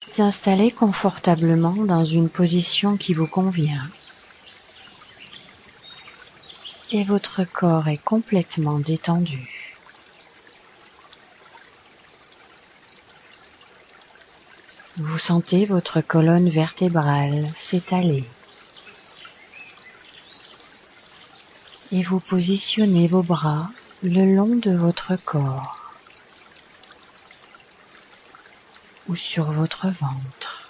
Installez confortablement dans une position qui vous convient et votre corps est complètement détendu. Vous sentez votre colonne vertébrale s'étaler et vous positionnez vos bras le long de votre corps ou sur votre ventre.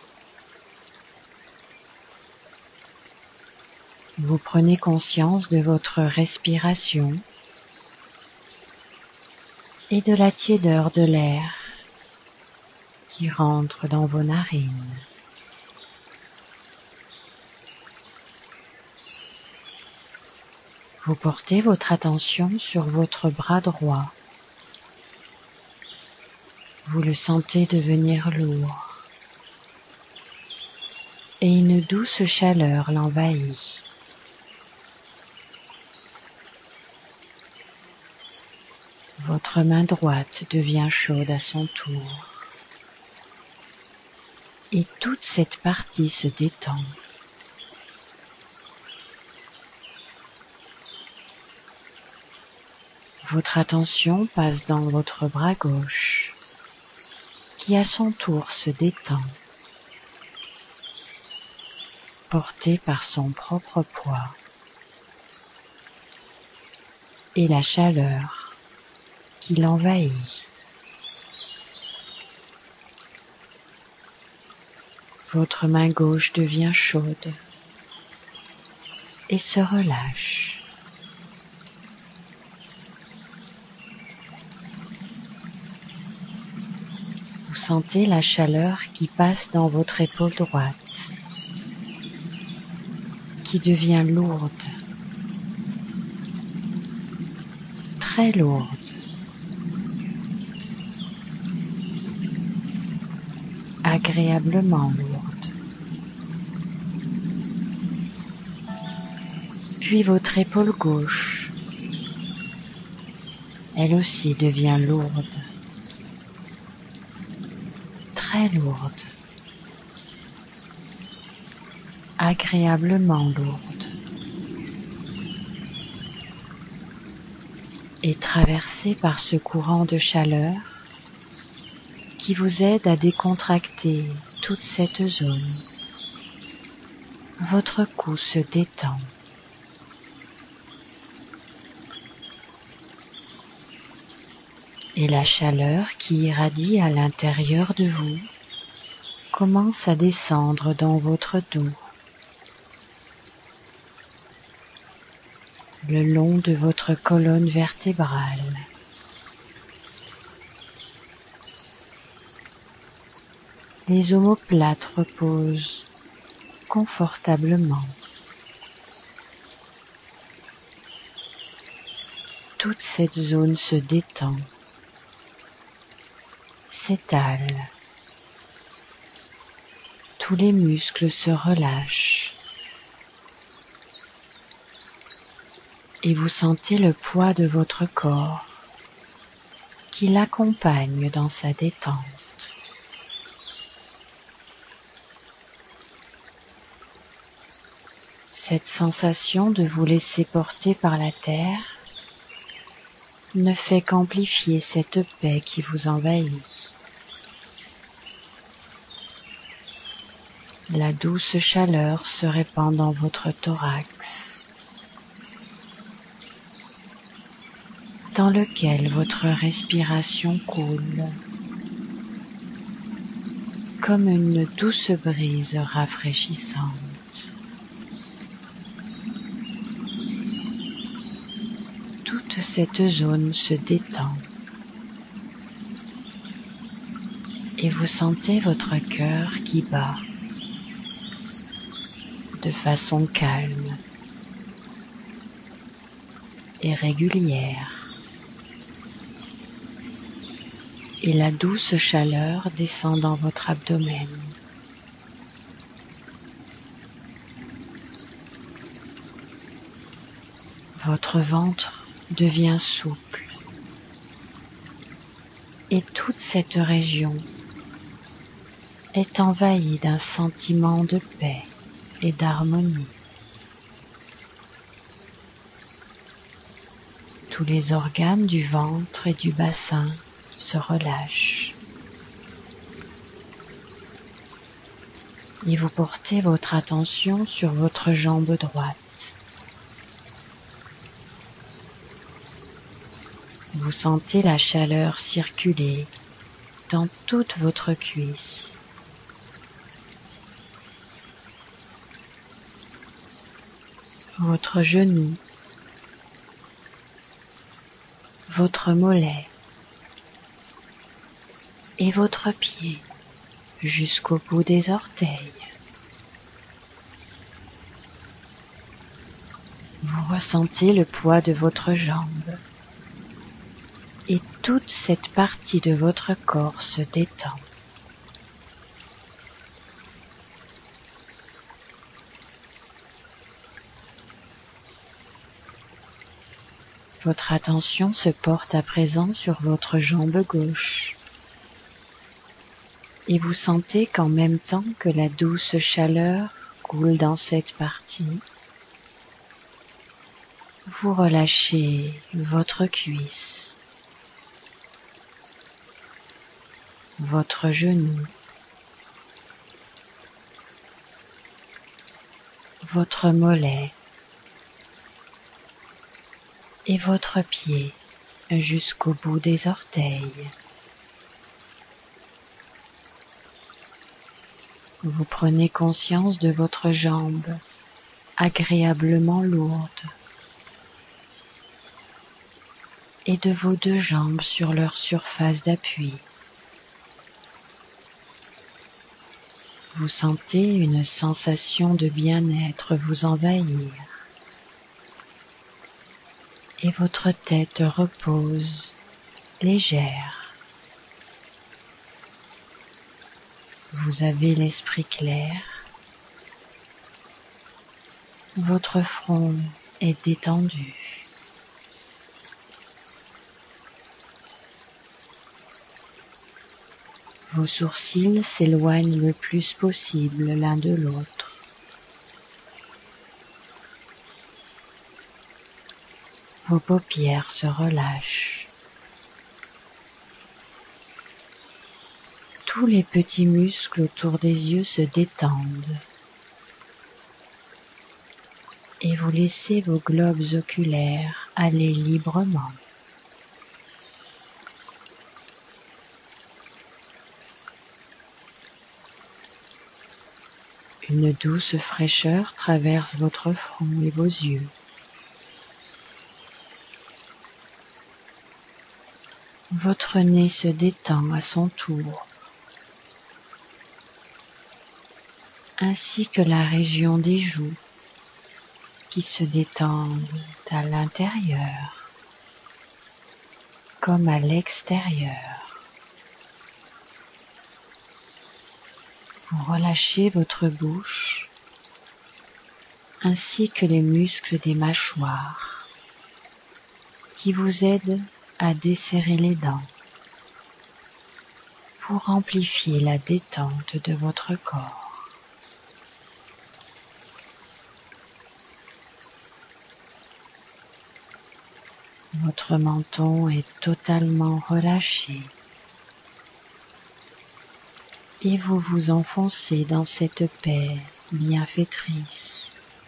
Vous prenez conscience de votre respiration et de la tiédeur de l'air qui rentre dans vos narines. Vous portez votre attention sur votre bras droit. Vous le sentez devenir lourd et une douce chaleur l'envahit. Votre main droite devient chaude à son tour et toute cette partie se détend. Votre attention passe dans votre bras gauche qui à son tour se détend, porté par son propre poids et la chaleur qui l'envahit. Votre main gauche devient chaude et se relâche. Vous sentez la chaleur qui passe dans votre épaule droite, qui devient lourde, très lourde. Agréablement lourde. Puis votre épaule gauche, elle aussi devient lourde, très lourde, agréablement lourde, et traversée par ce courant de chaleur qui vous aide à décontracter toute cette zone. Votre cou se détend. Et la chaleur qui irradie à l'intérieur de vous commence à descendre dans votre dos, le long de votre colonne vertébrale. Les omoplates reposent confortablement. Toute cette zone se détend, s'étale. Tous les muscles se relâchent et vous sentez le poids de votre corps qui l'accompagne dans sa détente. Cette sensation de vous laisser porter par la terre ne fait qu'amplifier cette paix qui vous envahit. La douce chaleur se répand dans votre thorax, dans lequel votre respiration coule, comme une douce brise rafraîchissante. Toute cette zone se détend et vous sentez votre cœur qui bat de façon calme et régulière. Et la douce chaleur descend dans votre abdomen. Votre ventre devient souple et toute cette région est envahi d'un sentiment de paix et d'harmonie. Tous les organes du ventre et du bassin se relâchent. Et vous portez votre attention sur votre jambe droite. Vous sentez la chaleur circuler dans toute votre cuisse. Votre genou, votre mollet et votre pied jusqu'au bout des orteils. Vous ressentez le poids de votre jambe et toute cette partie de votre corps se détend. Votre attention se porte à présent sur votre jambe gauche et vous sentez qu'en même temps que la douce chaleur coule dans cette partie, vous relâchez votre cuisse, votre genou, votre mollet et votre pied jusqu'au bout des orteils. Vous prenez conscience de votre jambe agréablement lourde et de vos deux jambes sur leur surface d'appui. Vous sentez une sensation de bien-être vous envahir et votre tête repose légère. Vous avez l'esprit clair, votre front est détendu. Vos sourcils s'éloignent le plus possible l'un de l'autre. Vos paupières se relâchent. Tous les petits muscles autour des yeux se détendent. Et vous laissez vos globes oculaires aller librement. Une douce fraîcheur traverse votre front et vos yeux. Votre nez se détend à son tour, ainsi que la région des joues qui se détendent à l'intérieur comme à l'extérieur. Vous relâchez votre bouche ainsi que les muscles des mâchoires qui vous aident à desserrer les dents pour amplifier la détente de votre corps. Votre menton est totalement relâché et vous vous enfoncez dans cette paix bienfaitrice,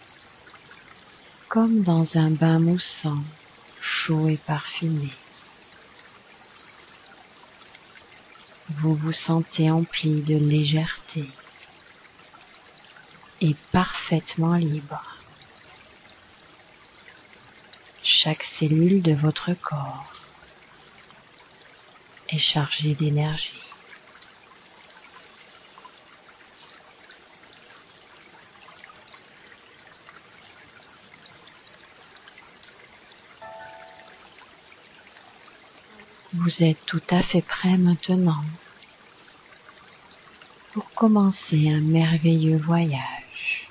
comme dans un bain moussant, chaud et parfumé. Vous vous sentez empli de légèreté et parfaitement libre. Chaque cellule de votre corps est chargée d'énergie. Vous êtes tout à fait prêt maintenant pour commencer un merveilleux voyage.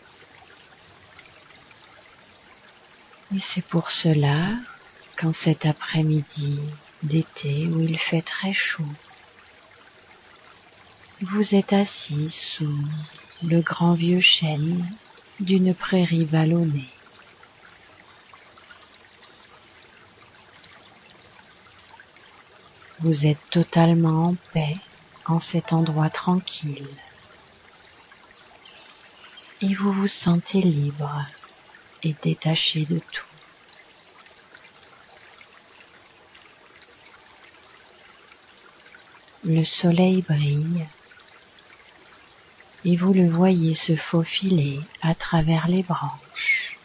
Et c'est pour cela qu'en cet après-midi d'été où il fait très chaud, Vous êtes assis sous le grand vieux chêne d'une prairie vallonnée. Vous êtes totalement en paix en cet endroit tranquille et vous vous sentez libre et détaché de tout. Le soleil brille et vous le voyez se faufiler à travers les branches.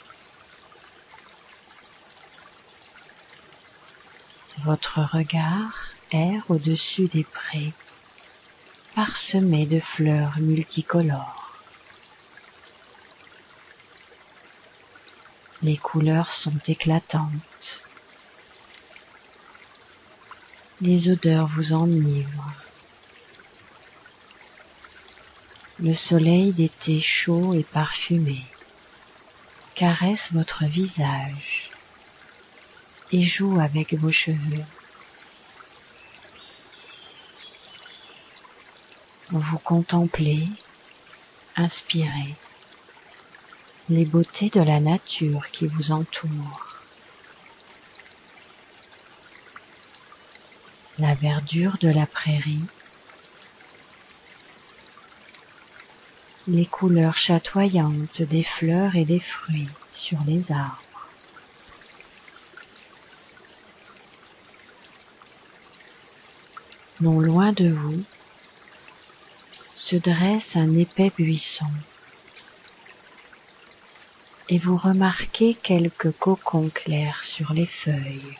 Votre regard erre au-dessus des prés, parsemés de fleurs multicolores. Les couleurs sont éclatantes. Les odeurs vous enivrent. Le soleil d'été chaud et parfumé caresse votre visage et joue avec vos cheveux. Vous contemplez, inspirez les beautés de la nature qui vous entoure. La verdure de la prairie, les couleurs chatoyantes des fleurs et des fruits sur les arbres. Non loin de vous se dresse un épais buisson et vous remarquez quelques cocons clairs sur les feuilles.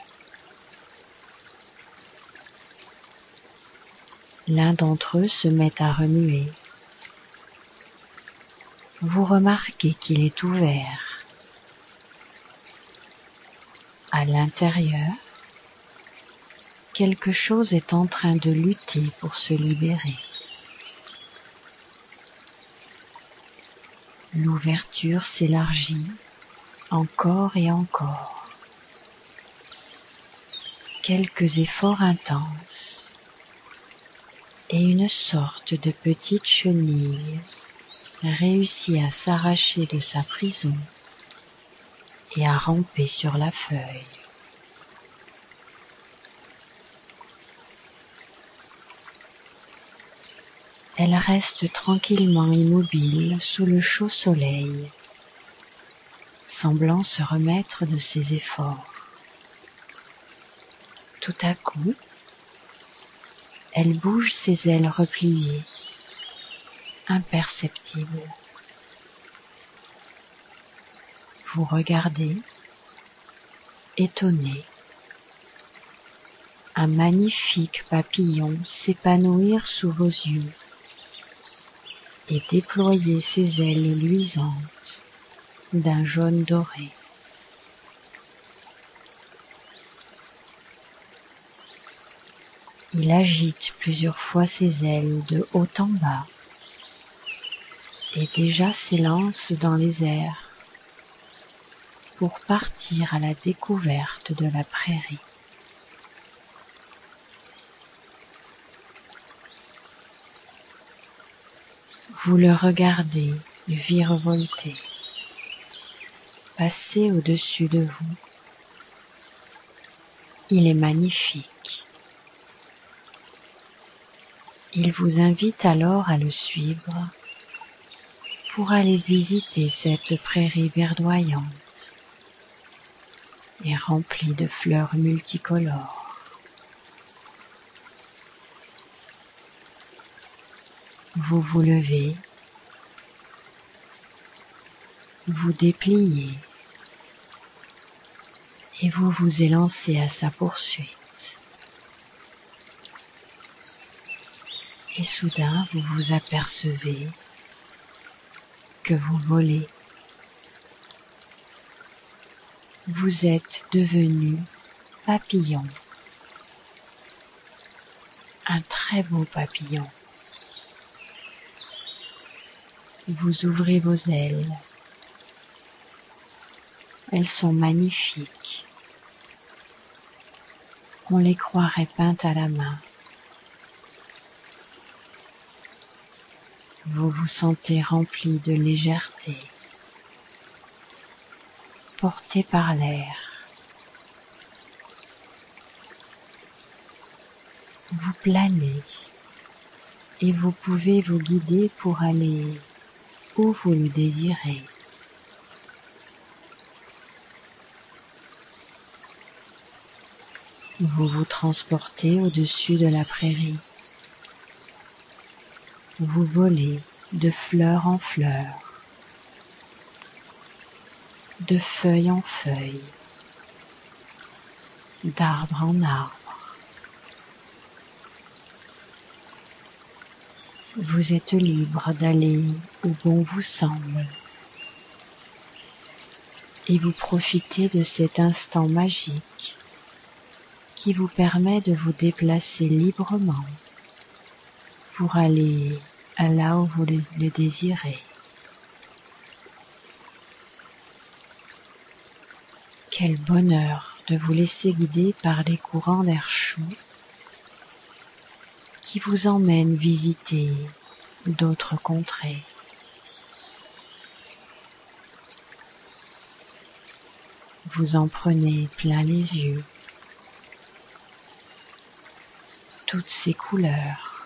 L'un d'entre eux se met à remuer. Vous remarquez qu'il est ouvert. À l'intérieur, quelque chose est en train de lutter pour se libérer. L'ouverture s'élargit encore et encore. Quelques efforts intenses et une sorte de petite chenille réussit à s'arracher de sa prison et à ramper sur la feuille. Elle reste tranquillement immobile sous le chaud soleil, semblant se remettre de ses efforts. Tout à coup, elle bouge ses ailes repliées, imperceptibles. Vous regardez, étonné, un magnifique papillon s'épanouir sous vos yeux et déployer ses ailes luisantes d'un jaune doré. Il agite plusieurs fois ses ailes de haut en bas et déjà s'élance dans les airs pour partir à la découverte de la prairie. Vous le regardez virevolter, passer au-dessus de vous. Il est magnifique. Il vous invite alors à le suivre pour aller visiter cette prairie verdoyante et remplie de fleurs multicolores. Vous vous levez, vous dépliez et vous vous élancez à sa poursuite. Et soudain vous vous apercevez que vous volez. Vous êtes devenu papillon, un très beau papillon. Vous ouvrez vos ailes. Elles sont magnifiques. On les croirait peintes à la main. Vous vous sentez rempli de légèreté, porté par l'air. Vous planez et vous pouvez vous guider pour aller où vous le désirez. Vous vous transportez au-dessus de la prairie. Vous volez de fleur en fleur, de feuille en feuille, d'arbre en arbre. Vous êtes libre d'aller où bon vous semble et vous profitez de cet instant magique qui vous permet de vous déplacer librement pour aller là où vous le désirez. Quel bonheur de vous laisser guider par les courants d'air chaud qui vous emmènent visiter d'autres contrées. Vous en prenez plein les yeux. Toutes ces couleurs,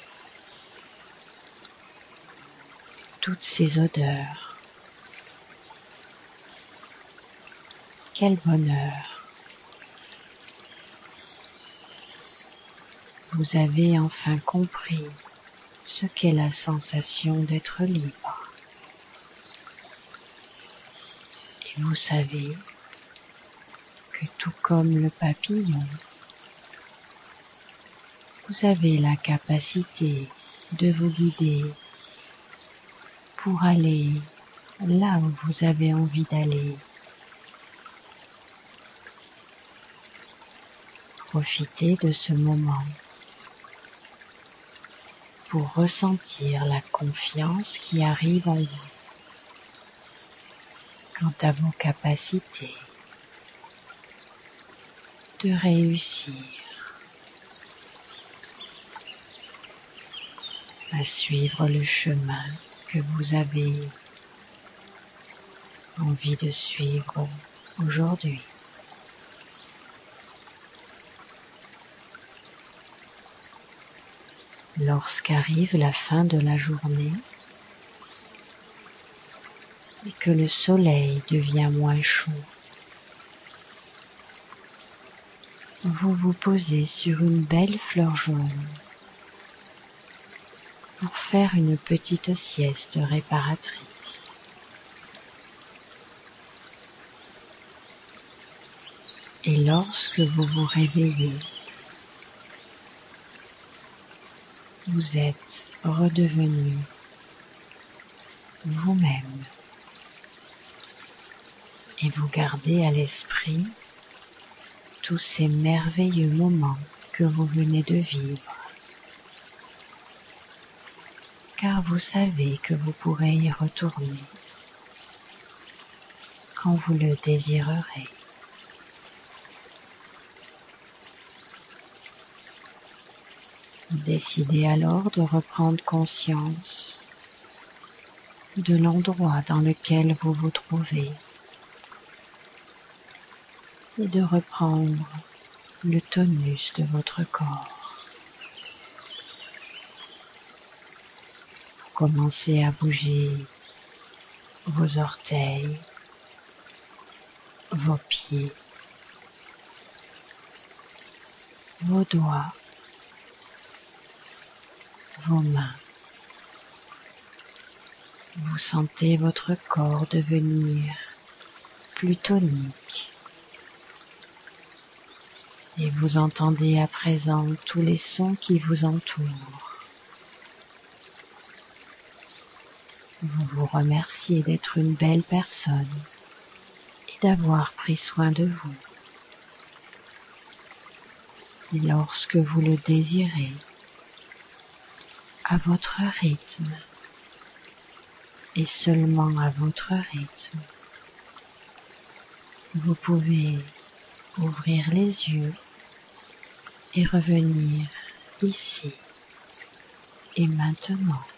toutes ces odeurs. Quel bonheur! Vous avez enfin compris ce qu'est la sensation d'être libre. Et vous savez que tout comme le papillon, vous avez la capacité de vous guider pour aller là où vous avez envie d'aller. Profitez de ce moment pour ressentir la confiance qui arrive en vous quant à vos capacités de réussir à suivre le chemin que vous avez envie de suivre aujourd'hui. Lorsqu'arrive la fin de la journée et que le soleil devient moins chaud, vous vous posez sur une belle fleur jaune pour faire une petite sieste réparatrice. Et lorsque vous vous réveillez, vous êtes redevenu vous-même et vous gardez à l'esprit tous ces merveilleux moments que vous venez de vivre, car vous savez que vous pourrez y retourner quand vous le désirerez. Vous décidez alors de reprendre conscience de l'endroit dans lequel vous vous trouvez et de reprendre le tonus de votre corps. Vous commencez à bouger vos orteils, vos pieds, vos doigts, vos mains. Vous sentez votre corps devenir plus tonique et vous entendez à présent tous les sons qui vous entourent. Vous vous remerciez d'être une belle personne et d'avoir pris soin de vous. Et lorsque vous le désirez, à votre rythme, et seulement à votre rythme, vous pouvez ouvrir les yeux et revenir ici et maintenant.